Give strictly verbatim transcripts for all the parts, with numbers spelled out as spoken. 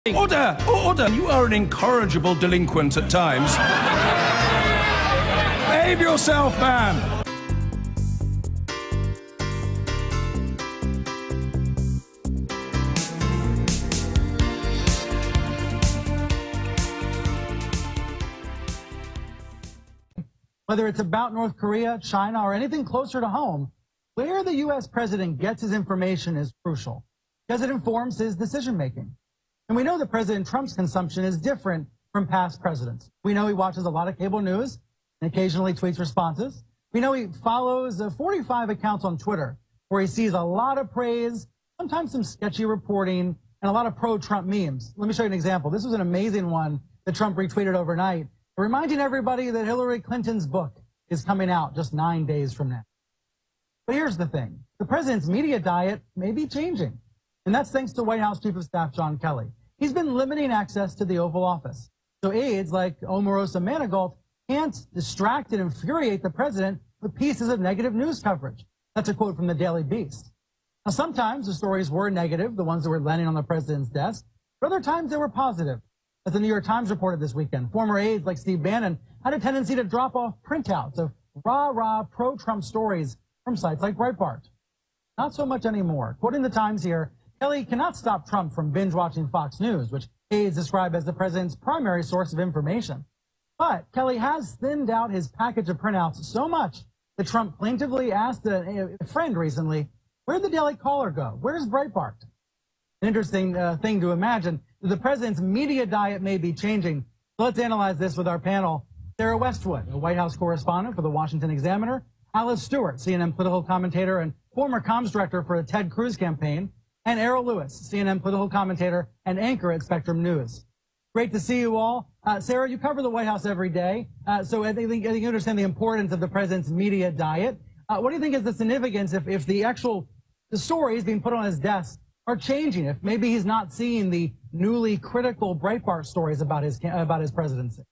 Order! Order! You are an incorrigible delinquent at times. Behave yourself, man! Whether it's about North Korea, China, or anything closer to home, where the U S president gets his information is crucial, because it informs his decision-making. And we know that President Trump's consumption is different from past presidents. We know he watches a lot of cable news and occasionally tweets responses. We know he follows uh, forty-five accounts on Twitter where he sees a lot of praise, sometimes some sketchy reporting, and a lot of pro-Trump memes. Let me show you an example. This was an amazing one that Trump retweeted overnight, reminding everybody that Hillary Clinton's book is coming out just nine days from now. But here's the thing. The president's media diet may be changing, and that's thanks to White House Chief of Staff John Kelly. He's been limiting access to the Oval Office, so aides like Omarosa Manigault can't distract and infuriate the president with pieces of negative news coverage. That's a quote from the Daily Beast. Now, sometimes the stories were negative, the ones that were landing on the president's desk, but other times they were positive. As the New York Times reported this weekend, former aides like Steve Bannon had a tendency to drop off printouts of rah-rah pro-Trump stories from sites like Breitbart. Not so much anymore. Quoting the Times here, Kelly cannot stop Trump from binge-watching Fox News, which aides describe as the president's primary source of information. But Kelly has thinned out his package of printouts so much that Trump plaintively asked a, a friend recently, where'd the Daily Caller go? Where's Breitbart? An interesting uh, thing to imagine. The president's media diet may be changing. So let's analyze this with our panel. Sarah Westwood, a White House correspondent for the Washington Examiner, Alice Stewart, C N N political commentator and former comms director for the Ted Cruz campaign, and Errol Lewis, C N N political commentator and anchor at Spectrum News. Great to see you all. Uh, Sarah, you cover the White House every day, uh, so I think, I think you understand the importance of the president's media diet. Uh, what do you think is the significance if, if the actual the stories being put on his desk are changing, if maybe he's not seeing the newly critical Breitbart stories about his about his presidency?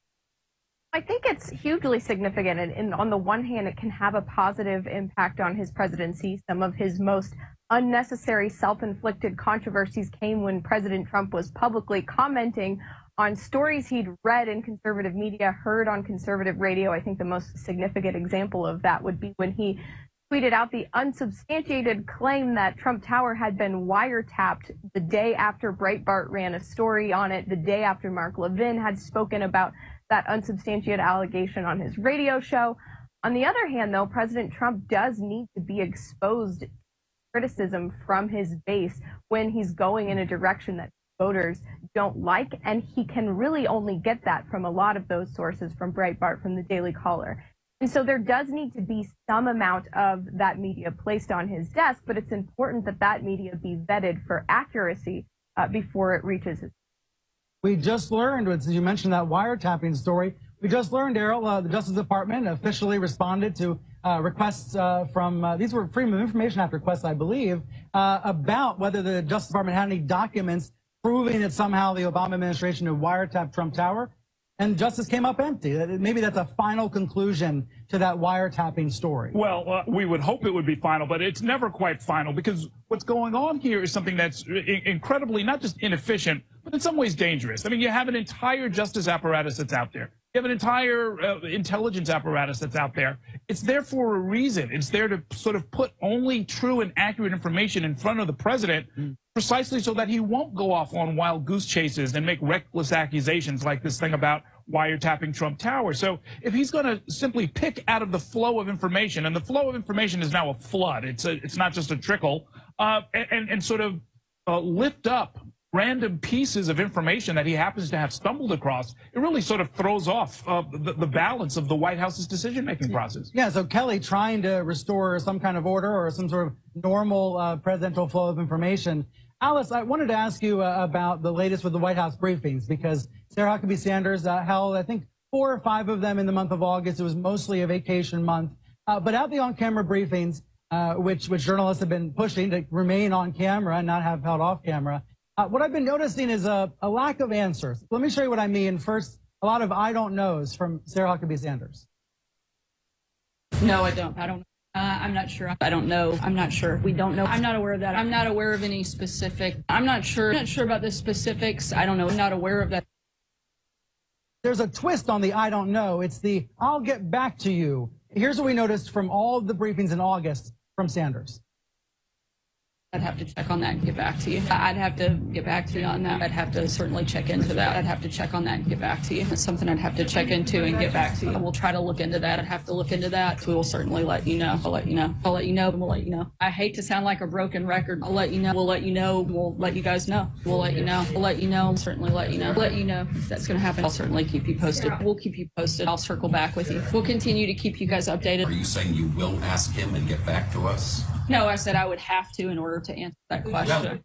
I think it's hugely significant, and, and on the one hand, it can have a positive impact on his presidency. Some of his most unnecessary self-inflicted controversies came when President Trump was publicly commenting on stories he'd read in conservative media, heard on conservative radio. I think the most significant example of that would be when he tweeted out the unsubstantiated claim that Trump Tower had been wiretapped the day after Breitbart ran a story on it, the day after Mark Levin had spoken about that unsubstantiated allegation on his radio show. On the other hand, though, President Trump does need to be exposed to criticism from his base when he's going in a direction that voters don't like, and he can really only get that from a lot of those sources, from Breitbart, from the Daily Caller. And so there does need to be some amount of that media placed on his desk, but it's important that that media be vetted for accuracy uh, before it reaches his. We just learned, as you mentioned that wiretapping story, we just learned, Errol, uh, the Justice Department officially responded to uh, requests uh, from, uh, these were Freedom of Information Act requests, I believe, uh, about whether the Justice Department had any documents proving that somehow the Obama administration had wiretapped Trump Tower. And justice came up empty. Maybe that's a final conclusion to that wiretapping story. Well, uh, we would hope it would be final, but it's never quite final, because what's going on here is something that's incredibly not just inefficient, but in some ways dangerous. I mean, you have an entire justice apparatus that's out there. You have an entire uh, intelligence apparatus that's out there. It's there for a reason. It's there to sort of put only true and accurate information in front of the president, mm. precisely so that he won't go off on wild goose chases and make reckless accusations like this thing about wiretapping Trump Tower. So if he's going to simply pick out of the flow of information, and the flow of information is now a flood, it's a, it's not just a trickle, uh, and, and, and sort of uh, lift up random pieces of information that he happens to have stumbled across, it really sort of throws off uh, the, the balance of the White House's decision-making process. Yeah, so Kelly trying to restore some kind of order or some sort of normal uh, presidential flow of information. Alice, I wanted to ask you uh, about the latest with the White House briefings, because Sarah Huckabee Sanders uh, held, I think, four or five of them in the month of August. It was mostly a vacation month. Uh, but at the on-camera briefings, uh, which, which journalists have been pushing to remain on camera and not have held off camera, Uh, what I've been noticing is a, a lack of answers. Let me show you what I mean. First, a lot of I don't knows from Sarah Huckabee Sanders. No, I don't. I don't know. Uh, I'm not sure. I don't know. I'm not sure. We don't know. I'm not aware of that. I'm not aware of any specific. I'm not sure. I'm not sure about the specifics. I don't know. I'm not aware of that. There's a twist on the I don't know. It's the I'll get back to you. Here's what we noticed from all of the briefings in August from Sanders. I'd have to check on that and get back to you. I'd have to get back to you on that. I'd have to certainly check into that. I'd have to check on that and get back to you. It's something I'd have to check into and get back to you. We'll try to look into that. I'd have to look into that. We will certainly let you know. I'll let you know. I'll let you know and we'll let you know. I hate to sound like a broken record. I'll let you know. We'll let you know. We'll let you guys know. We'll let you know. We'll let you know. We'll certainly let you know. Let you know if that's going to happen. I'll certainly keep you posted. We'll keep you posted. I'll circle back with you. We'll continue to keep you guys updated. Are you saying you will ask him and get back to us? No, I said I would have to in order to answer that question.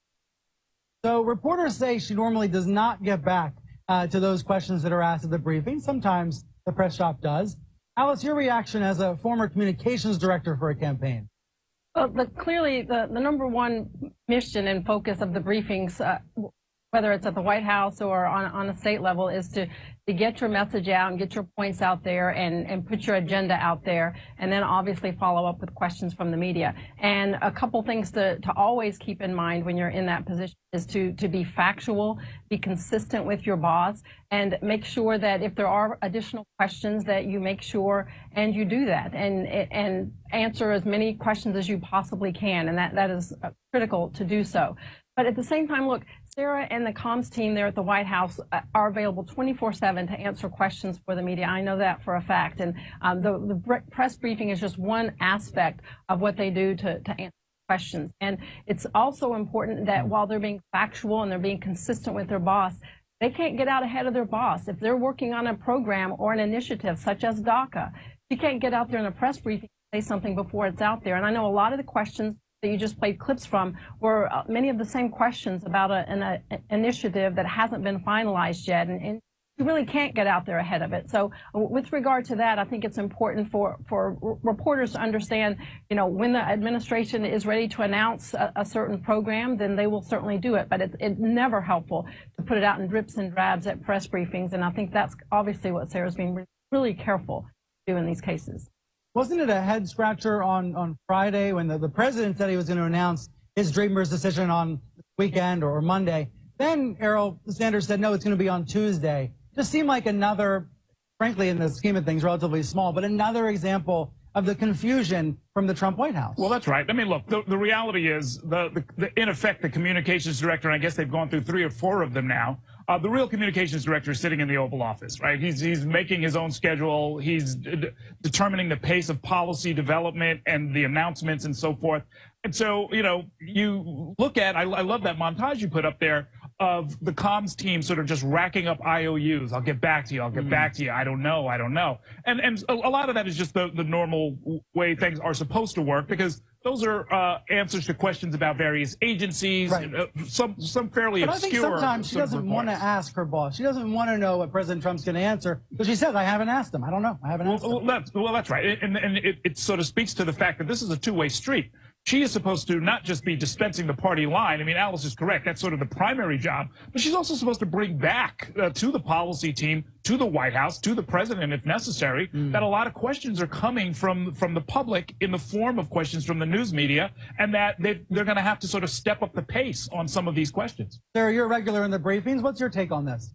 So reporters say she normally does not get back uh, to those questions that are asked at the briefing. Sometimes the press shop does. Alice, your reaction as a former communications director for a campaign? Well, the, clearly the, the number one mission and focus of the briefings, uh, whether it's at the White House or on, on a state level, is to, to get your message out and get your points out there and, and put your agenda out there, and then obviously follow up with questions from the media. And a couple things to, to always keep in mind when you're in that position is to, to be factual, be consistent with your boss, and make sure that if there are additional questions that you make sure and you do that and, and answer as many questions as you possibly can, and that, that is critical to do so. But at the same time, look, Sarah and the comms team there at the White House are available twenty-four seven to answer questions for the media. I know that for a fact. And um, the, the press briefing is just one aspect of what they do to, to answer questions. And it's also important that while they're being factual and they're being consistent with their boss, they can't get out ahead of their boss. If they're working on a program or an initiative such as DACA, you can't get out there in a press briefing and say something before it's out there. And I know a lot of the questions that you just played clips from were uh, many of the same questions about a, an a, initiative that hasn't been finalized yet, and, and you really can't get out there ahead of it. So with regard to that, I think it's important for, for reporters to understand, you know, when the administration is ready to announce a, a certain program, then they will certainly do it. But it's it never helpful to put it out in drips and drabs at press briefings, and I think that's obviously what Sarah's being really careful to do in these cases. Wasn't it a head scratcher on, on Friday when the, the president said he was going to announce his Dreamers decision on weekend or Monday? Then Errol Sanders said, no, it's going to be on Tuesday. Just seemed like another, frankly, in the scheme of things, relatively small, but another example of the confusion from the Trump White House. Well, that's right. I mean, look, the, the reality is, the, the, the in effect, the communications director, and I guess they've gone through three or four of them now, uh, the real communications director is sitting in the Oval Office, right? He's, he's making his own schedule. He's d determining the pace of policy development and the announcements and so forth. And so, you know, you look at, I, I love that montage you put up there of the comms team sort of just racking up I O Us. I'll get back to you. I'll get mm. back to you. I don't know. I don't know. And and a, a lot of that is just the, the normal way things are supposed to work, because those are uh, answers to questions about various agencies, right. uh, some some fairly but obscure. I think sometimes she doesn't want to ask her boss. She doesn't want to know what President Trump's going to answer, because she says, I haven't asked him. I don't know. I haven't asked well, him. Well, that's, well, that's right. And, and it, it sort of speaks to the fact that this is a two-way street. She is supposed to not just be dispensing the party line. I mean, Alice is correct. That's sort of the primary job. But she's also supposed to bring back uh, to the policy team, to the White House, to the president, if necessary, mm. that a lot of questions are coming from, from the public in the form of questions from the news media, and that they, they're going to have to sort of step up the pace on some of these questions. Sarah, you're regular in the briefings. What's your take on this?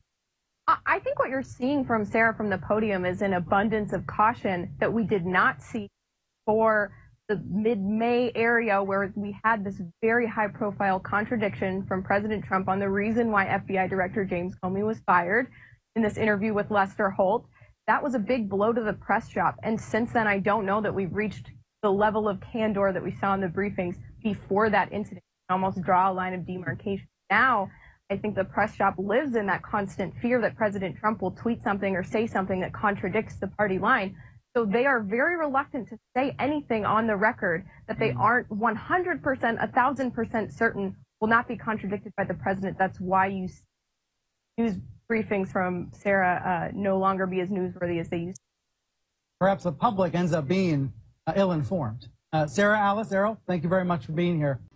I think what you're seeing from Sarah from the podium is an abundance of caution that we did not see for the mid-May area, where we had this very high-profile contradiction from President Trump on the reason why F B I Director James Comey was fired in this interview with Lester Holt. That was a big blow to the press shop. And since then, I don't know that we've reached the level of candor that we saw in the briefings before that incident. You can almost draw a line of demarcation. Now, I think the press shop lives in that constant fear that President Trump will tweet something or say something that contradicts the party line. So they are very reluctant to say anything on the record that they aren't one hundred percent, one thousand percent certain will not be contradicted by the president. That's why you see news briefings from Sarah uh, no longer be as newsworthy as they used to. Perhaps the public ends up being uh, ill-informed. Uh, Sarah, Alice, Errol, thank you very much for being here.